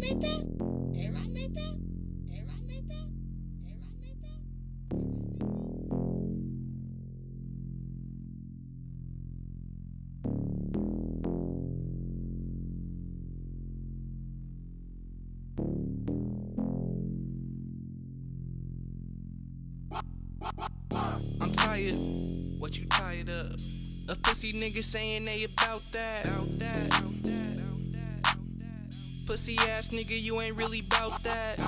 I'm tired, what you tired of? A pussy nigga saying they about that. Pussy ass nigga, you ain't really bout that.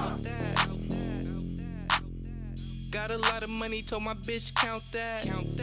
Got a lot of money, told my bitch count that.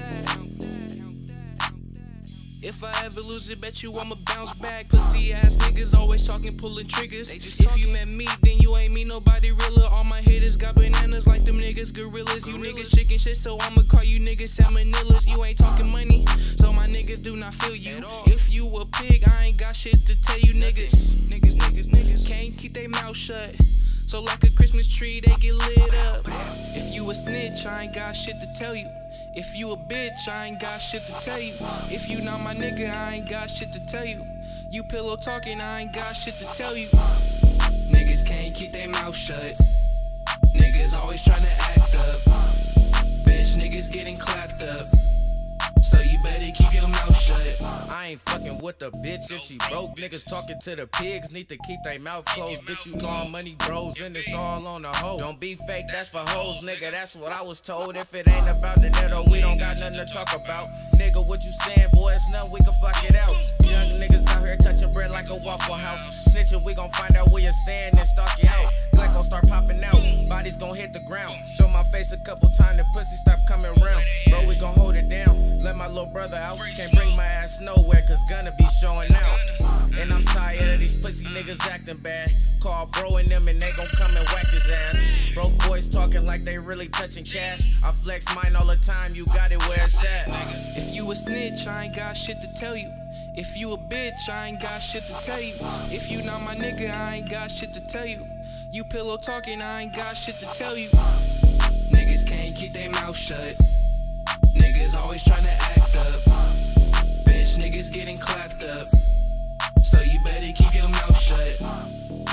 If I ever lose it, bet you I'ma bounce back. Pussy ass niggas always talking, pulling triggers. If you met me, then you ain't meet nobody realer. All my hitters got bananas like them niggas gorillas. You niggas chicken shit, so I'ma call you niggas salmonellas. You ain't talking money, so my niggas do not feel you. If you a pig, I ain't got shit to tell you niggas. Niggas can't keep they mouth shut. So like a Christmas tree, they get lit up. If you a snitch, I ain't got shit to tell you. If you a bitch, I ain't got shit to tell you. If you not my nigga, I ain't got shit to tell you. You pillow talking, I ain't got shit to tell you. Niggas can't keep their mouth shut. Niggas always tryna act up. Bitch, niggas getting clapped up. So you better keep your mouth shut. I ain't fucking with the bitch if she broke. Niggas talking to the pigs, need to keep their mouth closed. Bitch, you know I'm money bros, and it's all on the hoe. Don't be fake, that's for hoes, nigga, that's what I was told. If it ain't about the netto, we don't got nothing to talk about. Nigga, what you saying, boy, it's nothing, we can fuck it out. Young niggas out here touching bread like a Waffle House. Snitching, we gon' find out where you stand and stalk you out. Glenn gon' start popping out, bodies gon' hit the ground. Show my face a couple times, the pussy stop coming round. Bro, we gon' hold it down, let my little brother out. Can't bring my ass nowhere, cause Gunna be showing out. And I'm tired of these pussy niggas acting bad. Call bro and them and they gon' come and whack his ass. Broke boys talking like they really touching cash. I flex mine all the time, you got it where it's at. If you a snitch, I ain't got shit to tell you. If you a bitch, I ain't got shit to tell you. If you not my nigga, I ain't got shit to tell you. You pillow talking, I ain't got shit to tell you. Niggas can't keep their mouth shut. Niggas always tryna act up. Bitch, niggas getting clapped up. So you better keep your mouth shut.